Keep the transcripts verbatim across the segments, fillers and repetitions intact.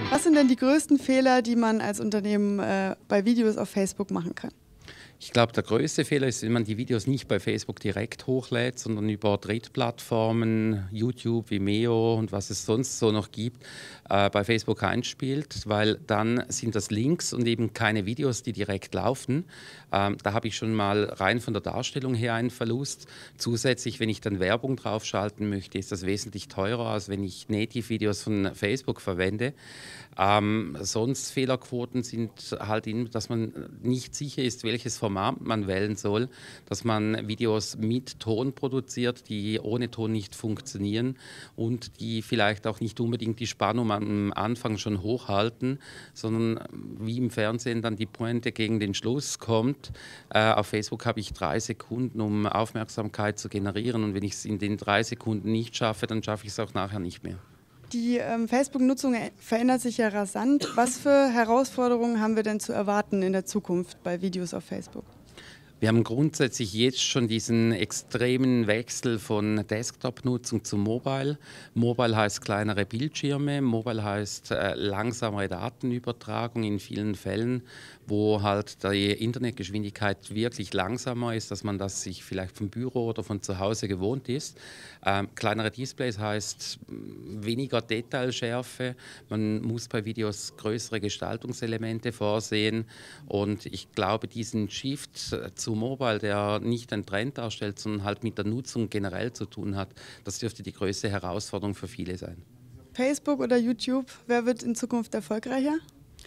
Was sind denn die größten Fehler, die man als Unternehmen äh, bei Videos auf Facebook machen kann? Ich glaube, der größte Fehler ist, wenn man die Videos nicht bei Facebook direkt hochlädt, sondern über Drittplattformen, YouTube, Vimeo und was es sonst so noch gibt, äh, bei Facebook einspielt, weil dann sind das Links und eben keine Videos, die direkt laufen. Ähm, da habe ich schon mal rein von der Darstellung her einen Verlust. Zusätzlich, wenn ich dann Werbung draufschalten möchte, ist das wesentlich teurer, als wenn ich Native-Videos von Facebook verwende. Ähm, sonst Fehlerquoten sind halt, in, dass man nicht sicher ist, welches Format man wählen soll, dass man Videos mit Ton produziert, die ohne Ton nicht funktionieren und die vielleicht auch nicht unbedingt die Spannung am Anfang schon hochhalten, sondern wie im Fernsehen dann die Pointe gegen den Schluss kommt. Äh, auf Facebook habe ich drei Sekunden, um Aufmerksamkeit zu generieren, und wenn ich es in den drei Sekunden nicht schaffe, dann schaffe ich es auch nachher nicht mehr. Die ähm, Facebook-Nutzung verändert sich ja rasant. Was für Herausforderungen haben wir denn zu erwarten in der Zukunft bei Videos auf Facebook? Wir haben grundsätzlich jetzt schon diesen extremen Wechsel von Desktop-Nutzung zu Mobile. Mobile heißt kleinere Bildschirme, Mobile heißt äh, langsamere Datenübertragung in vielen Fällen, wo halt die Internetgeschwindigkeit wirklich langsamer ist, dass man das sich vielleicht vom Büro oder von zu Hause gewohnt ist. Ähm, kleinere Displays heißt weniger Detailschärfe, man muss bei Videos größere Gestaltungselemente vorsehen, und ich glaube, diesen Shift äh, zu Mobile, der nicht einen Trend darstellt, sondern halt mit der Nutzung generell zu tun hat, das dürfte die größte Herausforderung für viele sein. Facebook oder YouTube, wer wird in Zukunft erfolgreicher?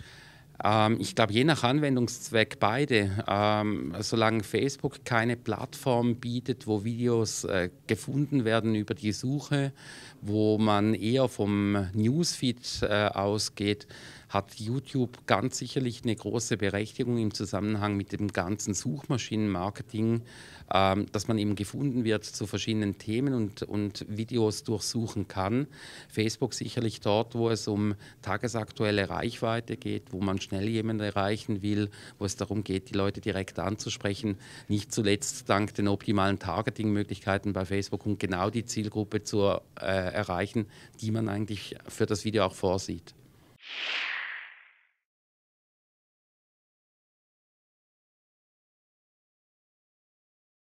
Ähm, ich glaube, je nach Anwendungszweck beide. Ähm, solange Facebook keine Plattform bietet, wo Videos äh, gefunden werden über die Suche, wo man eher vom Newsfeed äh, ausgeht, hat YouTube ganz sicherlich eine große Berechtigung im Zusammenhang mit dem ganzen Suchmaschinenmarketing, ähm, dass man eben gefunden wird zu verschiedenen Themen und, und Videos durchsuchen kann. Facebook sicherlich dort, wo es um tagesaktuelle Reichweite geht, wo man schnell jemanden erreichen will, wo es darum geht, die Leute direkt anzusprechen, nicht zuletzt dank den optimalen Targeting-Möglichkeiten bei Facebook, um genau die Zielgruppe zu äh, erreichen, die man eigentlich für das Video auch vorsieht.